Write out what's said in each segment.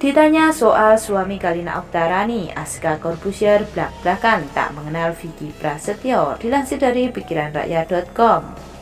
Ditanya soal suami Kalina Oktarani, Aska Corbuzier blak-blakan tak mengenal Vicky Prasetyo, dilansir dari pikiranrakyat.com.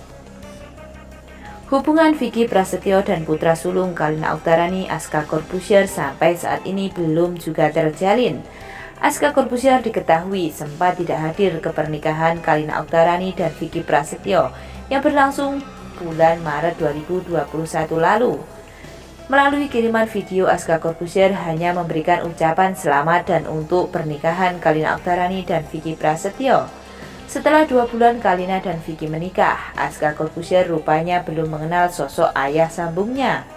Hubungan Vicky Prasetyo dan putra sulung Kalina Oktarani, Aska Corbuzier, sampai saat ini belum juga terjalin. Aska Corbuzier diketahui sempat tidak hadir ke pernikahan Kalina Oktarani dan Vicky Prasetyo yang berlangsung bulan Maret 2021 lalu. Melalui kiriman video, Aska Corbuzier hanya memberikan ucapan selamat dan untuk pernikahan Kalina Oktarani dan Vicky Prasetyo. Setelah 2 bulan Kalina dan Vicky menikah, Aska Corbuzier rupanya belum mengenal sosok ayah sambungnya.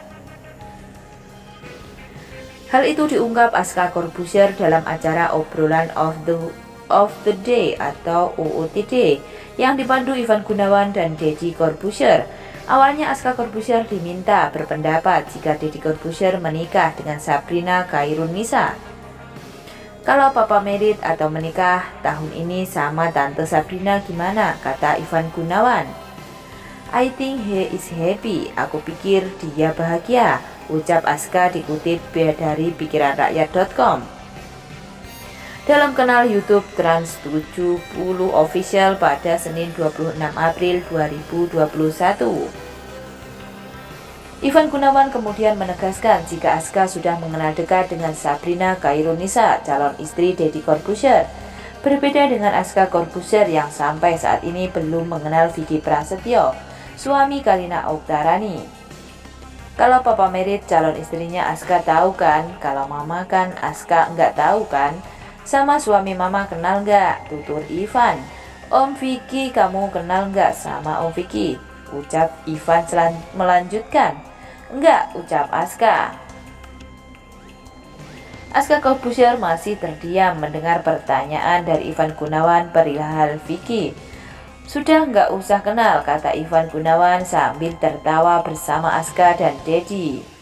Hal itu diungkap Aska Corbuzier dalam acara obrolan of the day atau OOTD yang dipandu Ivan Gunawan dan Deddy Corbuzier. Awalnya Aska Corbuzier diminta berpendapat jika Deddy Corbuzier menikah dengan Sabrina Khairun-Nisa. Kalau papa merit atau menikah tahun ini sama tante Sabrina gimana, kata Ivan Gunawan. I think he is happy, aku pikir dia bahagia, ucap Aska dikutip dari pikiranrakyat.com. Dalam kanal YouTube Trans 70 Official pada Senin 26 April 2021. Ivan Gunawan kemudian menegaskan jika Aska sudah mengenal dekat dengan Sabrina Khairun-Nisa, calon istri Deddy Corbuzier. Berbeda dengan Aska Corbuzier yang sampai saat ini belum mengenal Vicky Prasetyo, suami Kalina Oktarani. Kalau papa merit calon istrinya Aska tahu kan, kalau mama kan Aska nggak tahu kan. Sama suami mama kenal nggak? Tutur Ivan. Om Vicky kamu kenal nggak sama Om Vicky? Ucap Ivan melanjutkan. Enggak, ucap Aska. Aska Corbuzier masih terdiam mendengar pertanyaan dari Ivan Gunawan perihal Vicky. Sudah nggak usah kenal, kata Ivan Gunawan sambil tertawa bersama Aska dan Deddy.